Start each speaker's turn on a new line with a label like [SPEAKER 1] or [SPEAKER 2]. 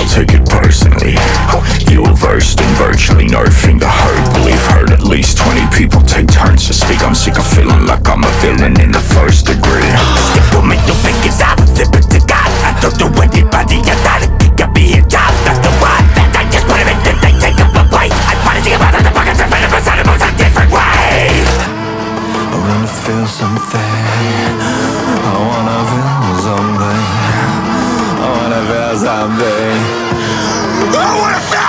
[SPEAKER 1] I'll take it personally. You were versed in virtually nerfing the herd. Believe heard at least 20 people take turns to speak. I'm sick of feeling like I'm a villain in the first degree.
[SPEAKER 2] Stick to me, you think it's out, flip it to God. I don't do anybody, I gotta kick up be a job. That's the one that I just put him in, then they take up a bite. I wanna think about the pockets and venom inside of us a different way. I wanna feel something, I wanna feel something, I wanna feel something, I wanna feel